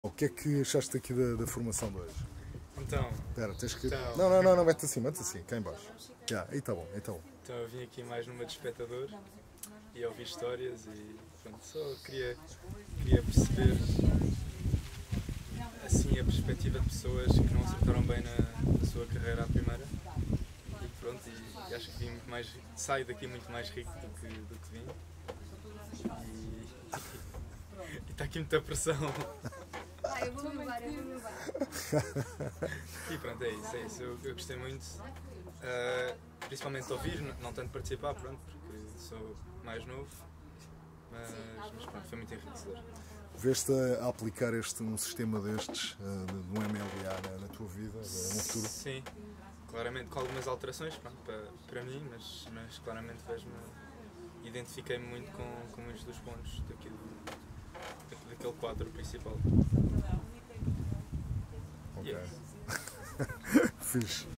O que é que achaste aqui da formação de hoje? Então, Espera, tens que. então, Não, mete assim, cá em baixo. Aí está bom, aí tá bom. então eu vim aqui mais numa de espectador e ouvi histórias e pronto, só queria perceber assim a perspectiva de pessoas que não acertaram bem na sua carreira à primeira e pronto, e acho que vim muito mais, saio daqui muito mais rico do que vim e está aqui muita pressão. Eu vou me levar. E pronto, é isso. Eu gostei muito, principalmente de ouvir, não tanto participar, pronto, porque sou mais novo, mas pronto, foi muito enriquecedor. Veste a aplicar um sistema destes, de um MLA na tua vida, no futuro? Sim, claramente com algumas alterações pronto, para mim, mas claramente identifiquei-me muito com muitos dos pontos daquele quadro principal. Ok. Yeah. Fixe.